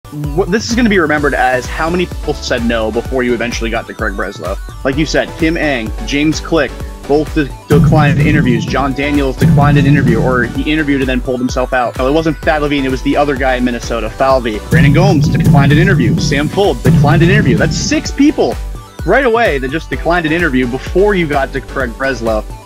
this is going to be remembered as how many people said no before you eventually got to Craig Breslow. Like you said, Kim Eng, James Click, both declined interviews. John Daniels declined an interview, or he interviewed and then pulled himself out. No, it wasn't Thad Levine, it was the other guy in Minnesota, Falvey. Brandon Gomes declined an interview. Sam Fuld declined an interview. That's 6 people right away that just declined an interview before you got to Craig Breslow.